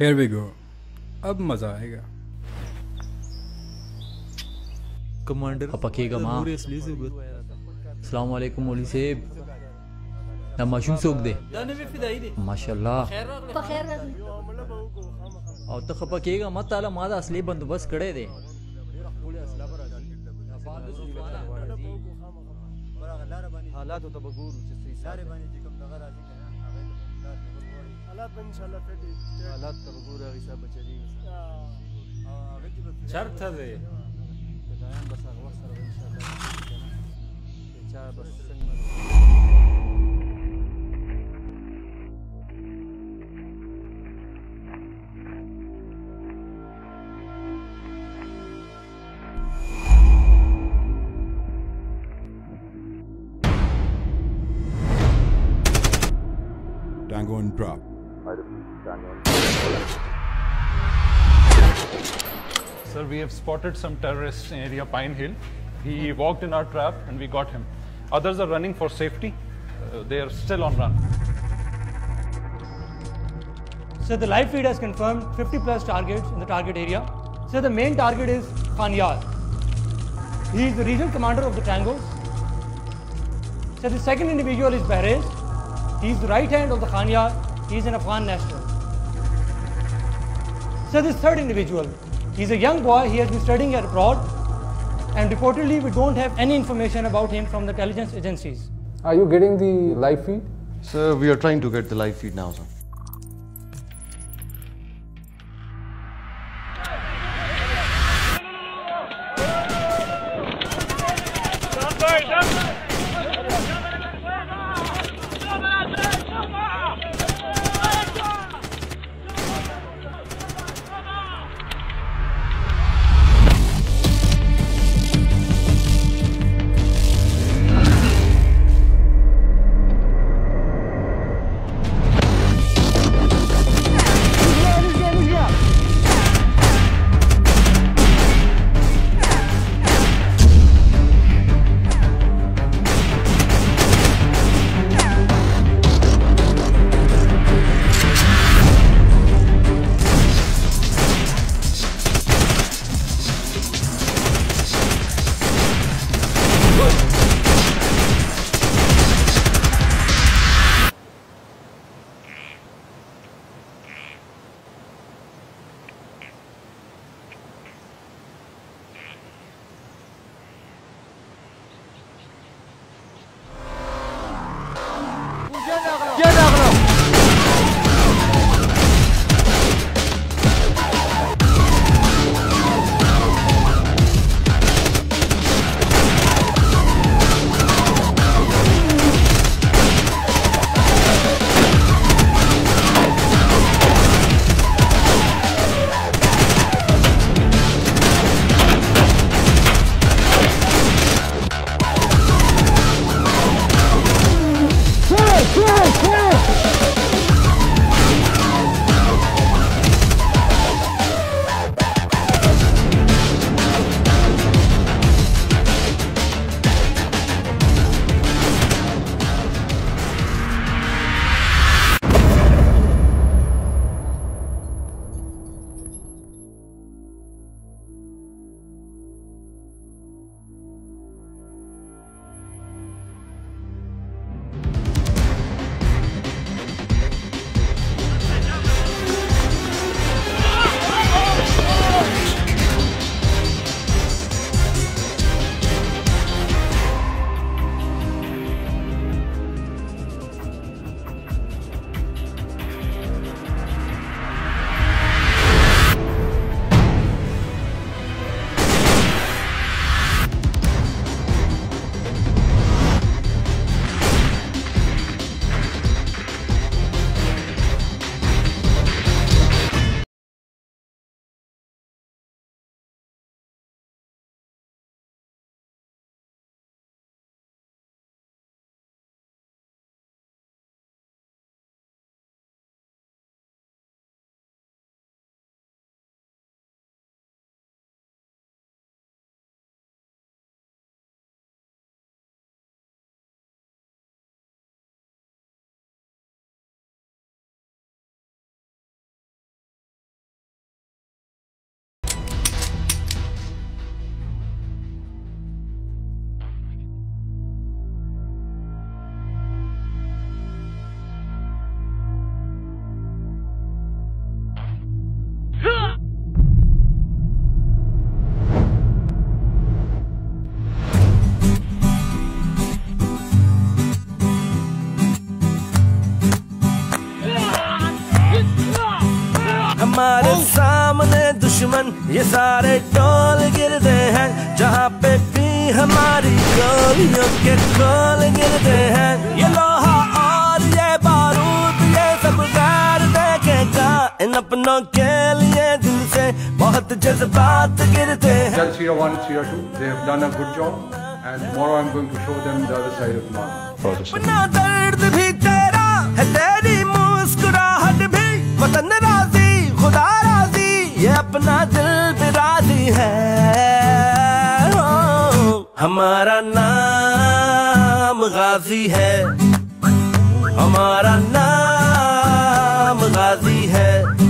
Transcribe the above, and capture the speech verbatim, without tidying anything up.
Here we go. अब मजा आएगा. कमांडर अपकेगा माँ. अस्सलाम वालेकुम मौली साहब. ना मशरूम सोख दे. माशाल्लाह. और तो खपकेगा मत ताला मादा असली बंदोबस्त करे दे. हालात होता बगूर सारे बानी जी कम नगर आजी का हालात बन इंशाल्लाह फिट हालात तो बगूर है सब बचरी शर्त है दे दायम बस अगवा सर इंशाल्लाह चार बस संग Tango and drop. Sir, we have spotted some terrorists in area Pine Hill. He walked in our trap and we got him. Others are running for safety. Uh, they are still on run. So the live feed has confirmed fifty plus targets in the target area. So the main target is Khan Yar. He is the regional commander of the Tangos. So the second individual is Behrez. He is the right hand of the Khan Yar. He is an Afghan national. So this third individual, he is a young boy. He has been studying abroad, and reportedly we don't have any information about him from the intelligence agencies. Are you getting the live feed? Sir, we are trying to get the live feed now, sir. Yes, yes, yes! हमारे सामने दुश्मन ये सारे toll गिरते हैं, जहाँ पे भी हमारी गोलियों के खोल गिरते हैं। ये लोहा और ये बारूद ये सब गैर देखेगा, इन अपनों के लिए दिल से बहुत जज्बात गिरते हैं। Tell Sierra one, Sierra two, they have done a good job, and tomorrow I'm going to show them the other side of the mountain. अपना दर्द भी तेरा है, तेरी मुस्कुराहट भी, वतन राजी खुदा राजी, ये अपना दिल भी राजी है। ओ, हमारा नाम गाजी है, हमारा नाम गाजी है।